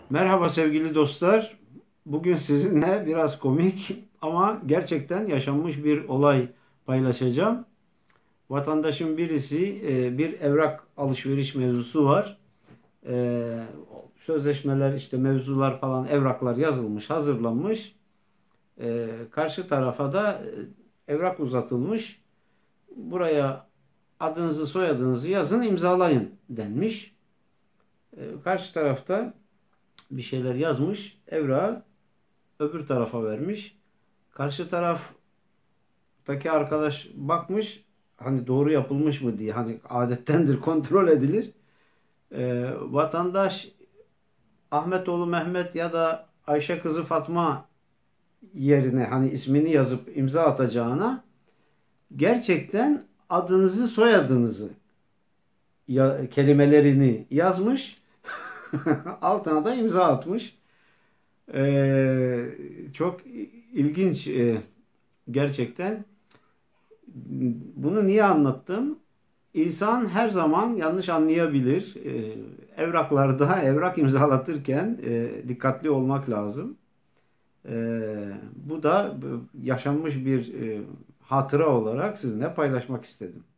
Merhaba sevgili dostlar. Bugün sizinle biraz komik ama gerçekten yaşanmış bir olay paylaşacağım. Vatandaşın birisi bir evrak alışveriş mevzusu var. Sözleşmeler işte mevzular falan evraklar yazılmış, hazırlanmış. Karşı tarafa da evrak uzatılmış. Buraya adınızı soyadınızı yazın imzalayın denmiş. Karşı tarafta bir şeyler yazmış. Evrağı öbür tarafa vermiş. Karşı taraftaki arkadaş bakmış, hani doğru yapılmış mı diye, hani adettendir, kontrol edilir. Vatandaş Ahmetoğlu Mehmet ya da Ayşe kızı Fatma yerine hani ismini yazıp imza atacağına gerçekten adınızı soyadınızı kelimelerini yazmış. Altına da imza atmış. Çok ilginç gerçekten. Bunu niye anlattım? İnsan her zaman yanlış anlayabilir. Evraklarda evrak imzalatırken dikkatli olmak lazım. Bu da yaşanmış bir hatıra olarak sizinle paylaşmak istedim.